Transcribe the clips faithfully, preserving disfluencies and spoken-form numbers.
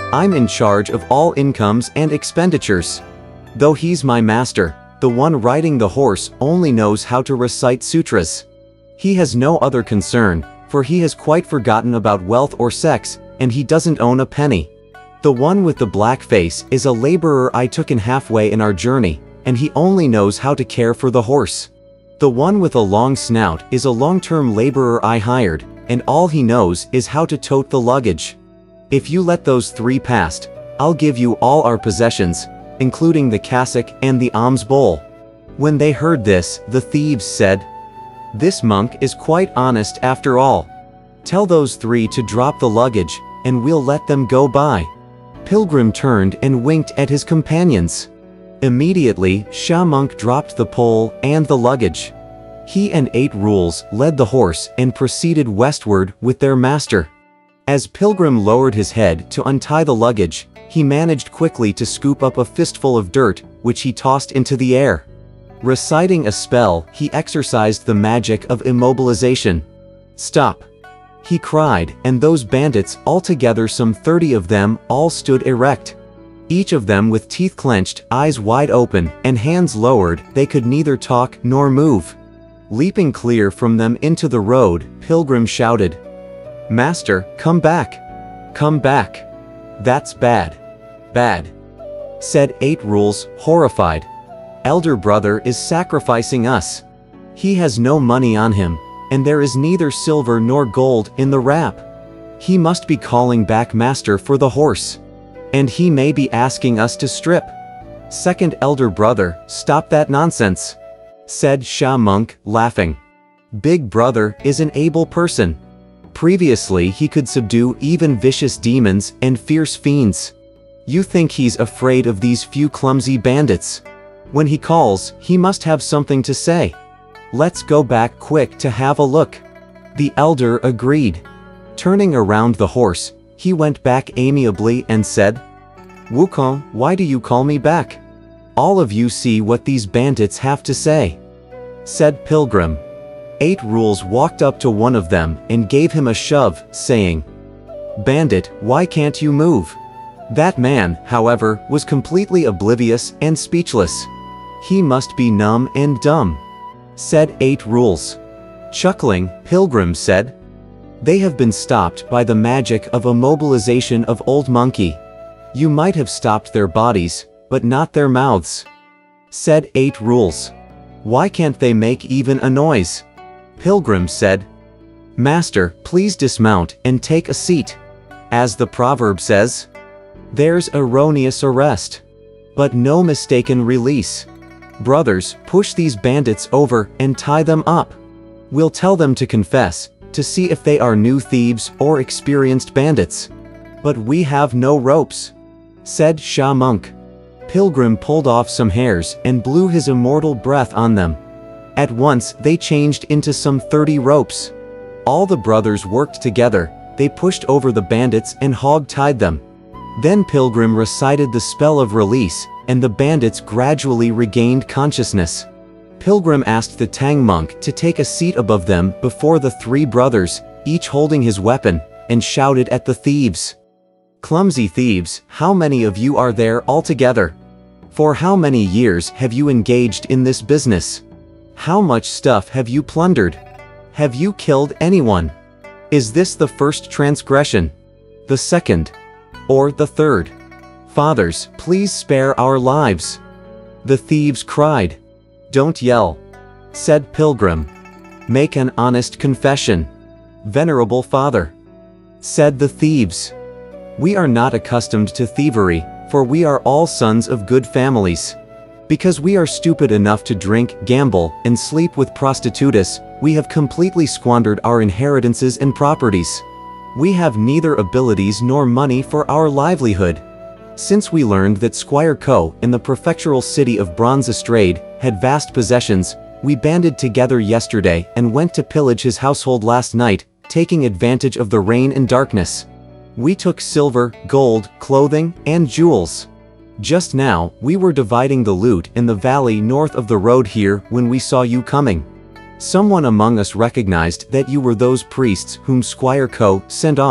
I'm in charge of all incomes and expenditures. Though he's my master, the one riding the horse only knows how to recite sutras. He has no other concern, for he has quite forgotten about wealth or sex, and he doesn't own a penny. The one with the black face is a laborer I took in halfway in our journey, and he only knows how to care for the horse. The one with a long snout is a long-term laborer I hired, and all he knows is how to tote the luggage. If you let those three past, I'll give you all our possessions, including the cassock and the alms bowl." When they heard this, the thieves said, "This monk is quite honest after all. Tell those three to drop the luggage, and we'll let them go by." Pilgrim turned and winked at his companions. Immediately, Sha Monk dropped the pole and the luggage. He and Eight Rules led the horse and proceeded westward with their master. As Pilgrim lowered his head to untie the luggage, he managed quickly to scoop up a fistful of dirt, which he tossed into the air. Reciting a spell, he exercised the magic of immobilization. "Stop!" he cried, and those bandits, altogether some thirty of them, all stood erect. Each of them with teeth clenched, eyes wide open, and hands lowered, they could neither talk nor move. Leaping clear from them into the road, Pilgrim shouted, "Master, come back! Come back! That's bad! Bad!" said Eight Rules, horrified. "Elder brother is sacrificing us. He has no money on him, and there is neither silver nor gold in the wrap. He must be calling back master for the horse. And he may be asking us to strip." "Second elder brother, stop that nonsense," said Sha Monk, laughing. "Big brother is an able person. Previously he could subdue even vicious demons and fierce fiends. You think he's afraid of these few clumsy bandits? When he calls, he must have something to say. Let's go back quick to have a look." The elder agreed. Turning around the horse, he went back amiably and said, "Wukong, why do you call me back? All of you see what these bandits have to say," said Pilgrim. Eight Rules walked up to one of them and gave him a shove, saying, "Bandit, why can't you move?" That man, however, was completely oblivious and speechless. "He must be numb and dumb," said Eight Rules. Chuckling, Pilgrim said, "They have been stopped by the magic of immobilization of Old Monkey. You might have stopped their bodies, but not their mouths," said Eight Rules. "Why can't they make even a noise?" Pilgrim said, "Master, please dismount and take a seat. As the proverb says, there's erroneous arrest, but no mistaken release. Brothers, push these bandits over and tie them up. We'll tell them to confess, to see if they are new thieves or experienced bandits. But we have no ropes," said Sha Monk. Pilgrim pulled off some hairs and blew his immortal breath on them. At once they changed into some thirty ropes. All the brothers worked together, they pushed over the bandits and hog-tied them. Then Pilgrim recited the spell of release, and the bandits gradually regained consciousness. Pilgrim asked the Tang monk to take a seat above them before the three brothers, each holding his weapon, and shouted at the thieves, "Clumsy thieves, how many of you are there altogether? For how many years have you engaged in this business? How much stuff have you plundered? Have you killed anyone? Is this the first transgression? The second? Or the third? Fathers, please spare our lives." The thieves cried. "Don't yell," said Pilgrim. "Make an honest confession." "Venerable father," said the thieves, "we are not accustomed to thievery, for we are all sons of good families. Because we are stupid enough to drink, gamble, and sleep with prostitutes, we have completely squandered our inheritances and properties. We have neither abilities nor money for our livelihood. Since we learned that Squire Ko in the prefectural city of Bronze Estrade had vast possessions, we banded together yesterday and went to pillage his household last night, taking advantage of the rain and darkness. We took silver, gold, clothing, and jewels. Just now, we were dividing the loot in the valley north of the road here when we saw you coming. Someone among us recognized that you were those priests whom Squire Ko sent off,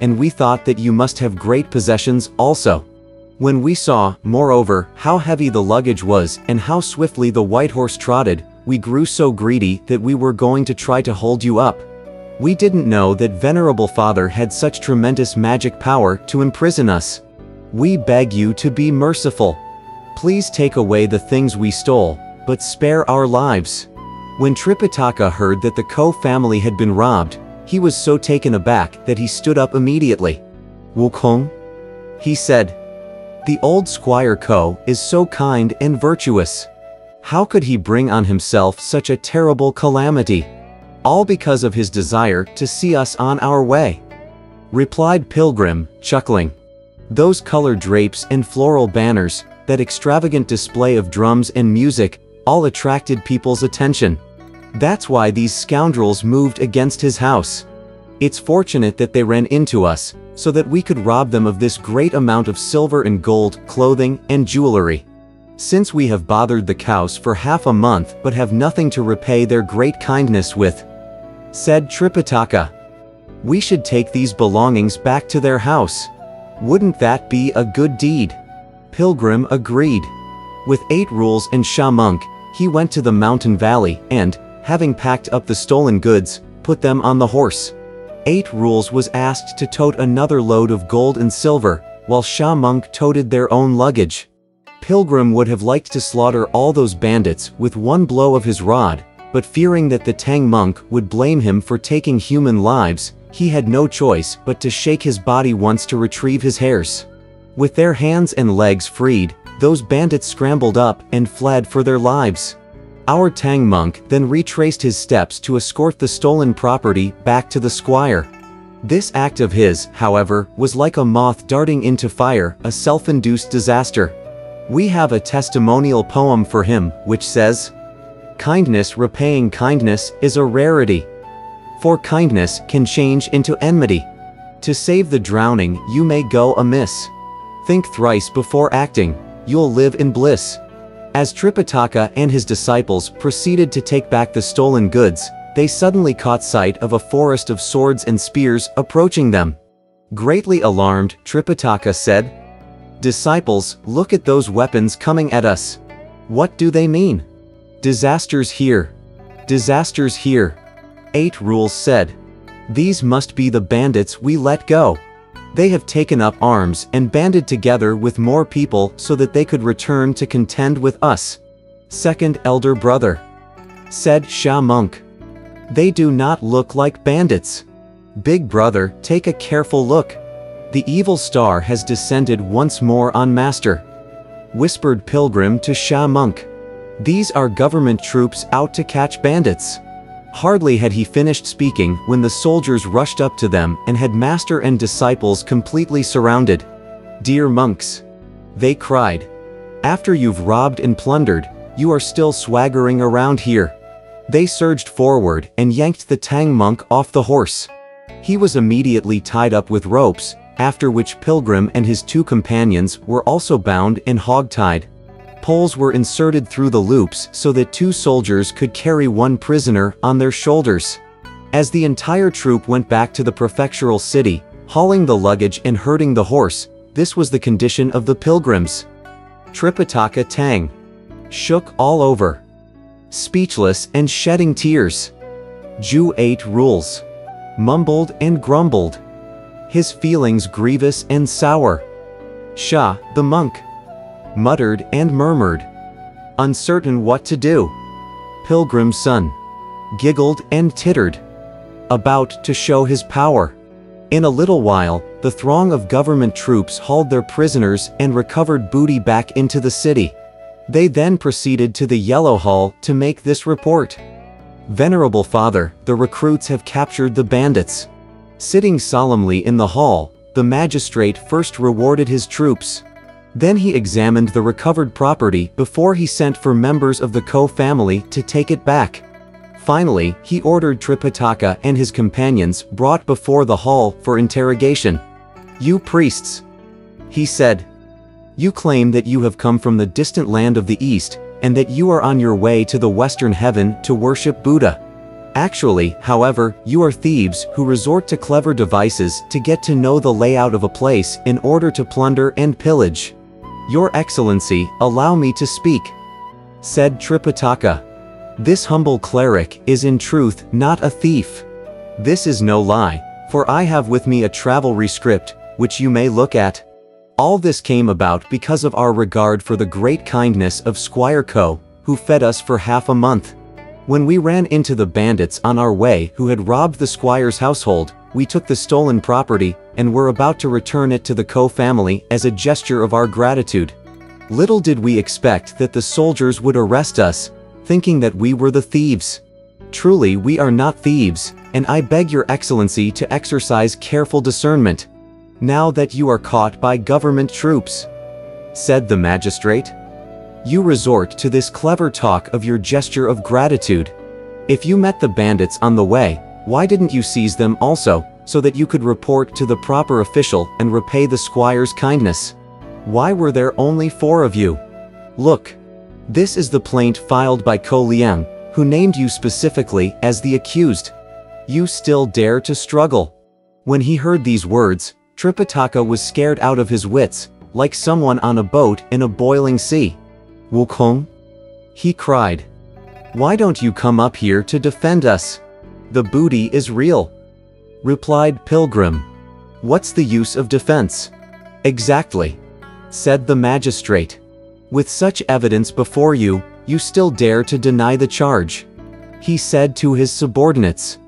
and we thought that you must have great possessions also. When we saw, moreover, how heavy the luggage was and how swiftly the white horse trotted, we grew so greedy that we were going to try to hold you up. We didn't know that Venerable Father had such tremendous magic power to imprison us. We beg you to be merciful. Please take away the things we stole, but spare our lives." When Tripitaka heard that the Ko family had been robbed, he was so taken aback that he stood up immediately. "Wukong," he said, "the old Squire Ko is so kind and virtuous. How could he bring on himself such a terrible calamity? All because of his desire to see us on our way," replied Pilgrim, chuckling. "Those colored drapes and floral banners, that extravagant display of drums and music, all attracted people's attention. That's why these scoundrels moved against his house. It's fortunate that they ran into us, so that we could rob them of this great amount of silver and gold, clothing, and jewelry. Since we have bothered the cows for half a month but have nothing to repay their great kindness with," said Tripitaka, "we should take these belongings back to their house. Wouldn't that be a good deed?" Pilgrim agreed. With eight rules and Sha Monk, he went to the mountain valley and, having packed up the stolen goods, put them on the horse. Eight rules was asked to tote another load of gold and silver, while Sha Monk toted their own luggage. Pilgrim would have liked to slaughter all those bandits with one blow of his rod, but fearing that the Tang monk would blame him for taking human lives, he had no choice but to shake his body once to retrieve his hairs. With their hands and legs freed, those bandits scrambled up and fled for their lives. Our Tang monk then retraced his steps to escort the stolen property back to the squire. This act of his, however, was like a moth darting into fire, a self-induced disaster. We have a testimonial poem for him, which says, "Kindness repaying kindness is a rarity. For kindness can change into enmity. To save the drowning you may go amiss. Think thrice before acting, you'll live in bliss." As Tripitaka and his disciples proceeded to take back the stolen goods, they suddenly caught sight of a forest of swords and spears approaching them. Greatly alarmed, Tripitaka said, "Disciples, look at those weapons coming at us. What do they mean? Disasters here. Disasters here." Eight rules said, "These must be the bandits we let go. They have taken up arms and banded together with more people so that they could return to contend with us." "Second elder brother," said Sha Monk, "they do not look like bandits." "Big brother, take a careful look. The evil star has descended once more on Master," whispered Pilgrim to Sha Monk. "These are government troops out to catch bandits." Hardly had he finished speaking when the soldiers rushed up to them and had Master and disciples completely surrounded. "Dear monks," they cried, "after you've robbed and plundered, you are still swaggering around here." They surged forward and yanked the Tang monk off the horse. He was immediately tied up with ropes, after which Pilgrim and his two companions were also bound and hog-tied. Poles were inserted through the loops so that two soldiers could carry one prisoner on their shoulders. As the entire troop went back to the prefectural city, hauling the luggage and herding the horse, this was the condition of the pilgrims. Tripitaka Tang shook all over, speechless and shedding tears. Ju ate rules, mumbled and grumbled, his feelings grievous and sour. Sha, the monk, muttered and murmured, uncertain what to do. Pilgrim's son giggled and tittered, about to show his power. In a little while, the throng of government troops hauled their prisoners and recovered booty back into the city. They then proceeded to the Yellow Hall to make this report. Venerable Father, the recruits have captured the bandits. Sitting solemnly in the hall, the magistrate first rewarded his troops. Then he examined the recovered property before he sent for members of the Ko family to take it back. Finally, he ordered Tripitaka and his companions brought before the hall for interrogation. You priests, he said, you claim that you have come from the distant land of the east, and that you are on your way to the western heaven to worship Buddha. Actually, however, you are thieves who resort to clever devices to get to know the layout of a place in order to plunder and pillage. Your Excellency, allow me to speak," said Tripitaka. "This humble cleric is in truth not a thief. This is no lie, for I have with me a travel rescript, which you may look at. All this came about because of our regard for the great kindness of Squire Ko, who fed us for half a month. When we ran into the bandits on our way who had robbed the squire's household, we took the stolen property and were about to return it to the Ko family as a gesture of our gratitude. Little did we expect that the soldiers would arrest us, thinking that we were the thieves. Truly, we are not thieves, and I beg your Excellency to exercise careful discernment, now that you are caught by government troops," said the magistrate. "You resort to this clever talk of your gesture of gratitude. If you met the bandits on the way, why didn't you seize them also, so that you could report to the proper official and repay the squire's kindness? Why were there only four of you? Look. This is the plaint filed by Ko Liang, who named you specifically as the accused. You still dare to struggle." When he heard these words, Tripitaka was scared out of his wits, like someone on a boat in a boiling sea. "Wukong?" he cried. "Why don't you come up here to defend us? The booty is real," replied Pilgrim. "What's the use of defense?" "Exactly," said the magistrate. "With such evidence before you, you still dare to deny the charge," he said to his subordinates.